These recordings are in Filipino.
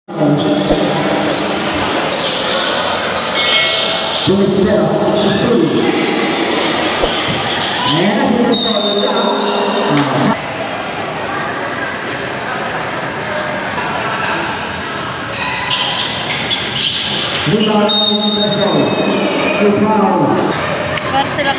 Para silang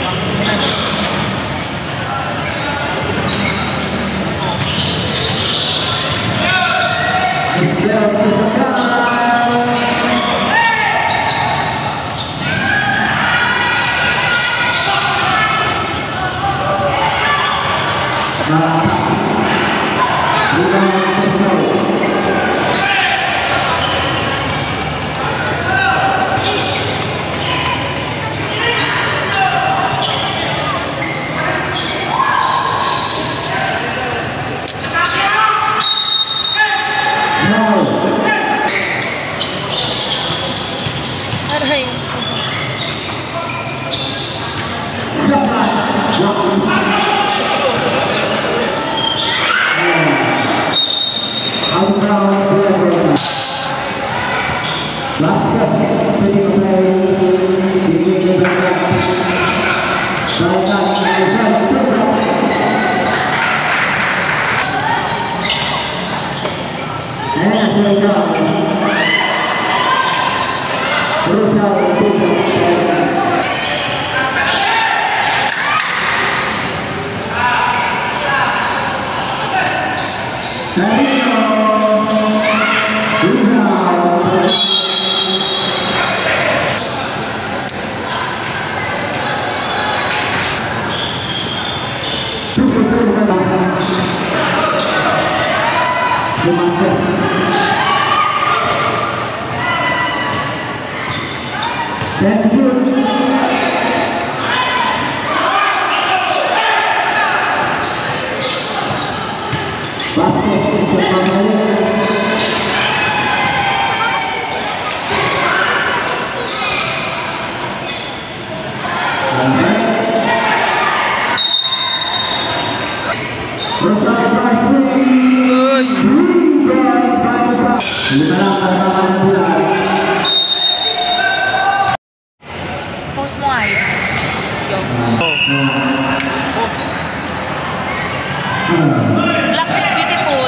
post mo ay. Black is beautiful.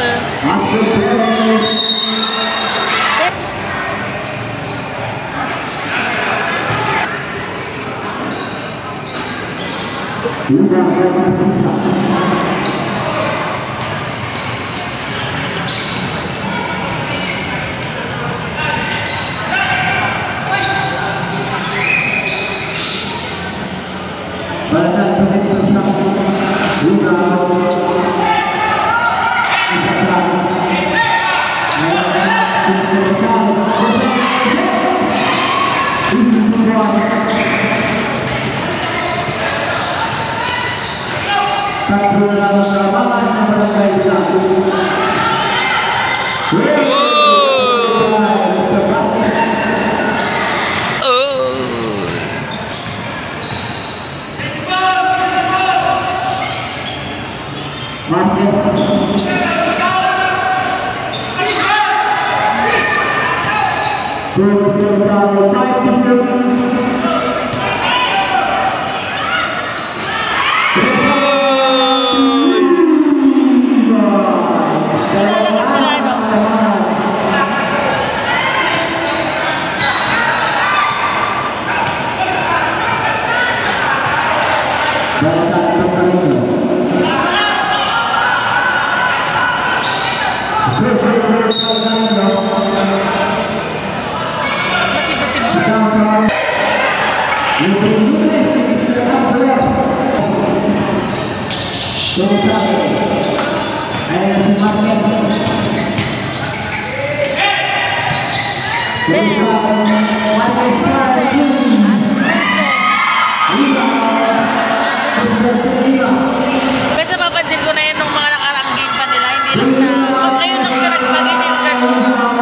Kasi papansin ko na yun nung mga nakaraang game pa nila, hindi lang siya, ngayon lang siya nagpagin yung ganun.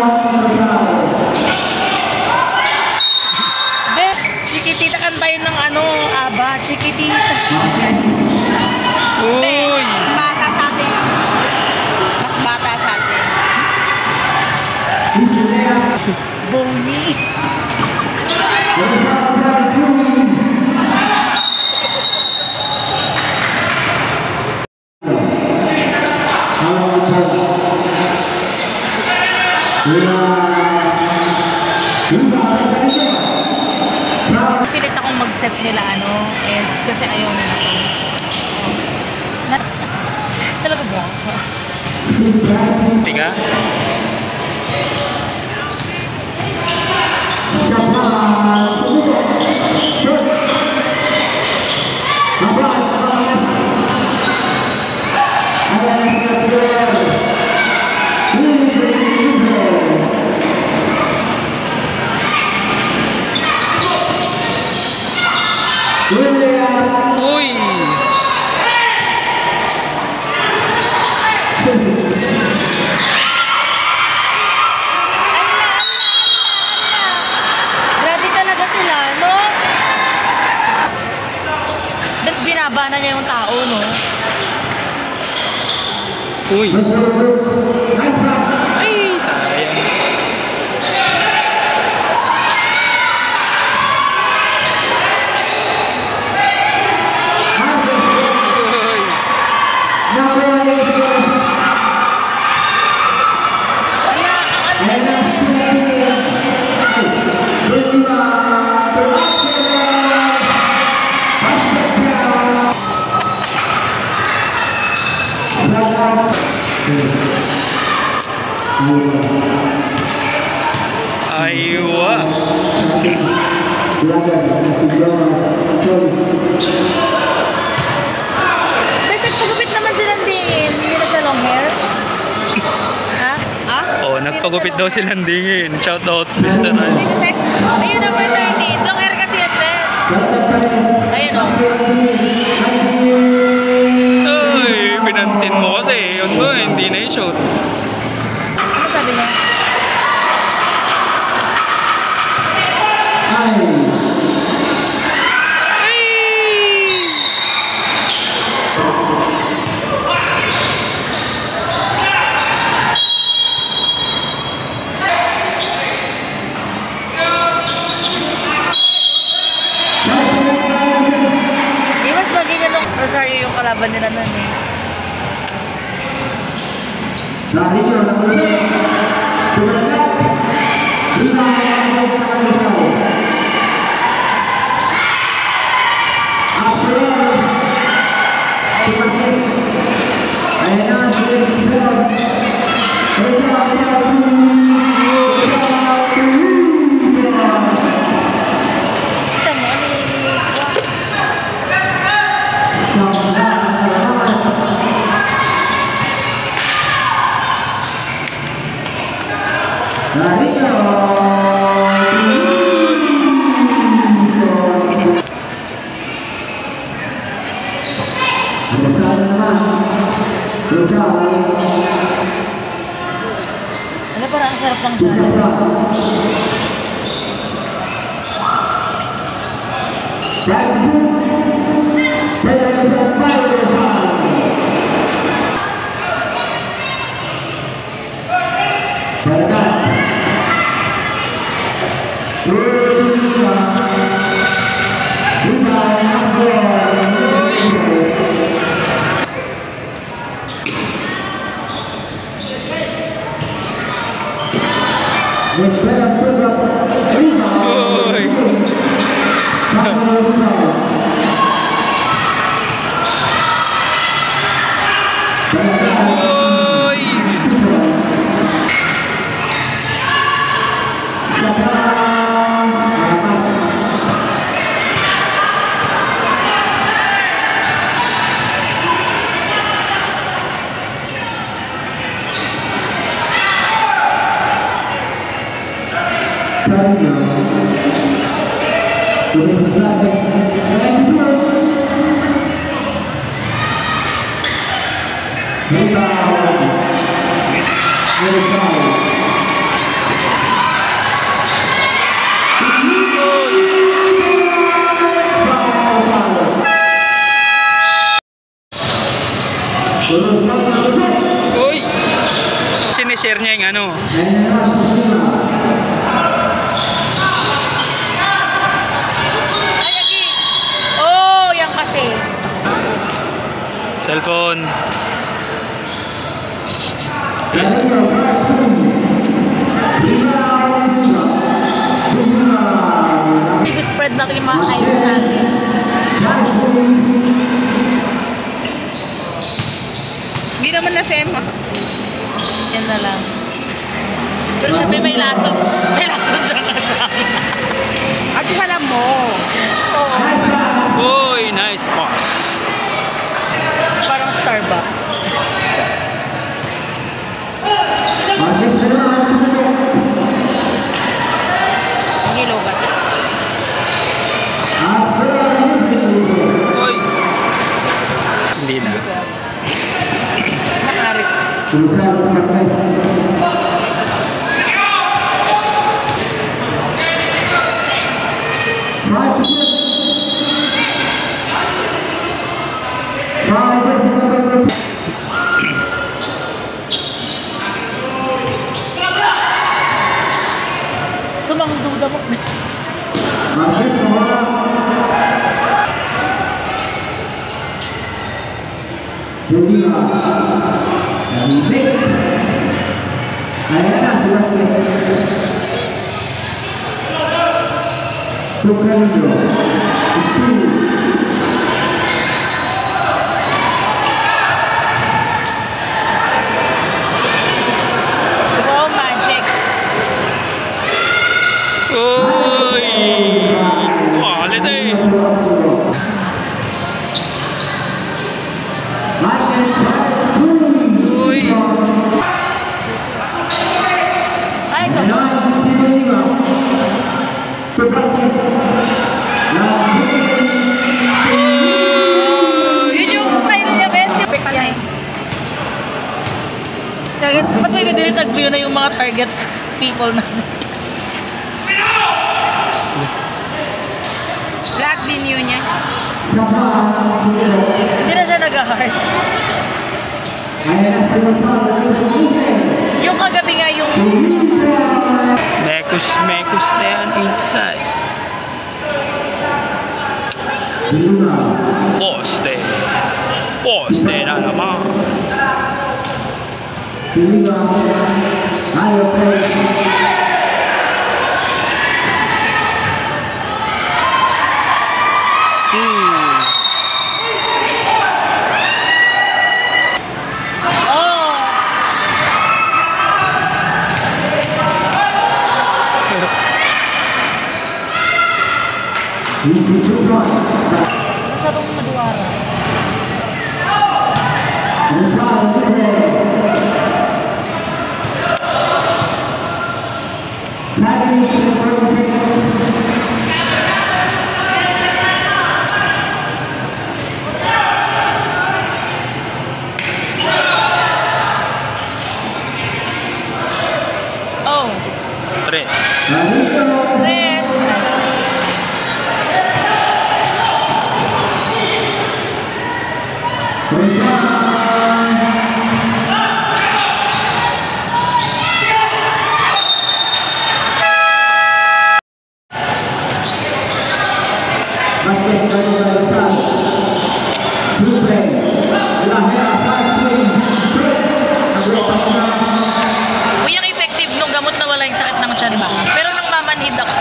Chiquitita kantayin ng ano, ABBA, Chiquitita. Uy! Bata sa atin. Mas bata sa atin. Bony. Pilit akong mag-set nila is kasi ayaw nila to. Talaga ba? Tiga? Uy! Grabe talaga sila, no? Tapos binaba na niya yung tao, no? Uy! Ay, sayang. Aywa. Basic pagupit naman silang din. Hindi na siya long hair. Ha? Ah? Oh, nagpagupit daw silang dingin. Shout out, Mr. Ran. Kasi, ayun number 13. Long hair kasi yung dress. Ayun, oh. Ay, pinansin mo kasi. Yun mo, hindi na i-shoot. Ano sabi niya? Di mas magiging nung Rosario yung kalaban nila nun eh. Kita mo, ano Ano parang ang sarap lang dyan. Uy! Sinishare niya yung ano. ayos natin. Hindi naman na sema. Yan na lang. Pero syempre may lasod. May lasod siyang kasama. At isa alam mo. Oo. Uy, nice pass. Parang Starbucks. Hilo ba? Uy. Hindi na. Makarit. Sumangduda mo. Wow, magic. Uy. Quality. Uy. Ay, come on. Yun yung style niya, best. Perfect yan. Target, ba't may didiritag view na yung mga target people na? Lahat din yun niya. Hindi na siya nag-heart. Yung kagabi nga yung... Mekus na yan inside. Poste. Poste na naman. Oh! Masyadong maduwara. Oh! Tres. Tres! Uy, ang effective nung gamot na wala yung sakit ng tiyan, di ba? Pero nang mamanhid ako.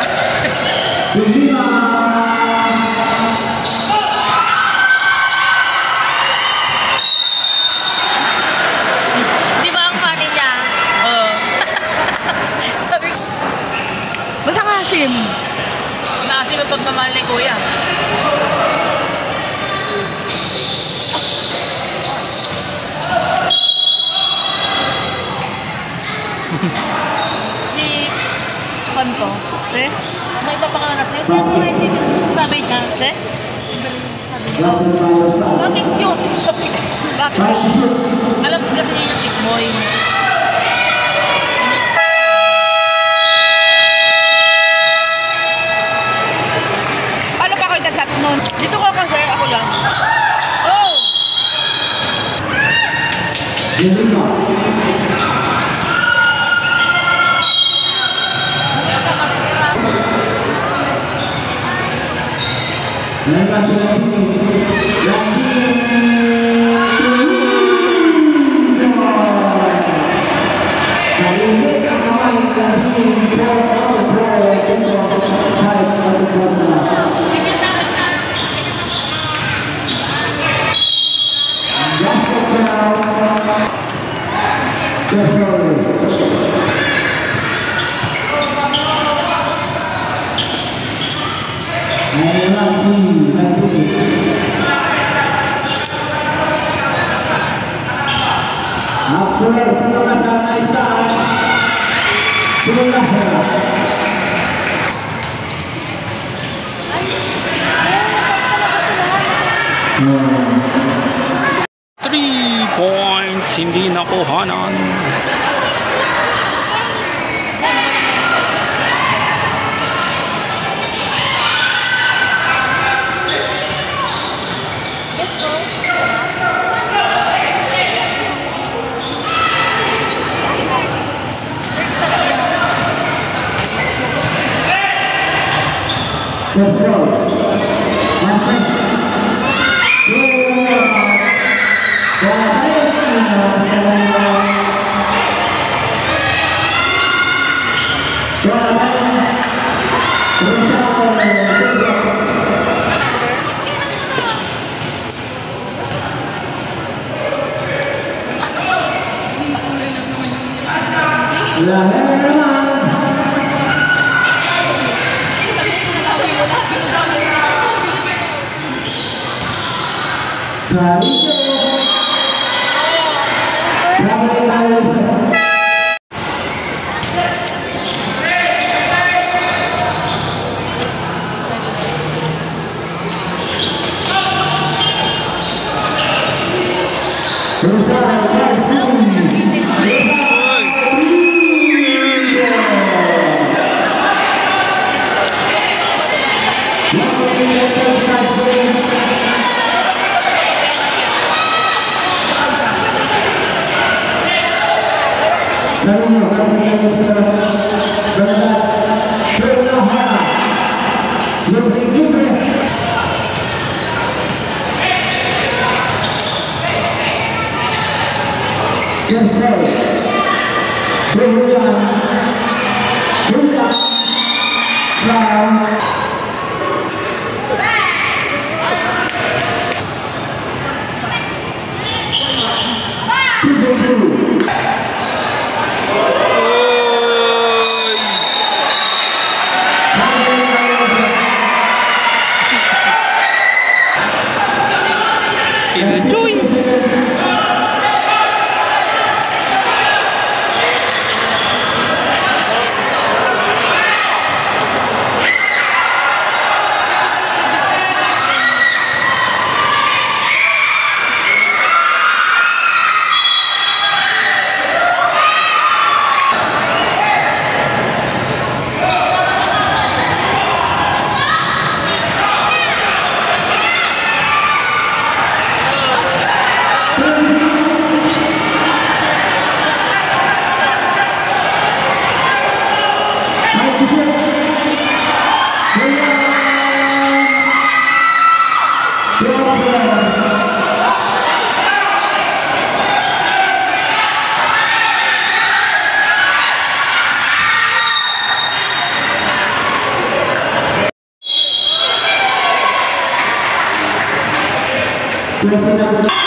Di ba ang funny niya? Oo. Sabi ko, Basta nga sim. naasin ang pagmamahal ni Kuya. Si Kanto, Eh? may papangalan na sa'yo. Sino na isipin? Sabi niya, Eh? bakit yun? Sabi ko. Bakit? Alam ko kasi yun yung chick boy. Paano pa ako i-chat nun? Dito ko kasi ako lang. Oh! Three points, hindi nakuhanan. Gracias.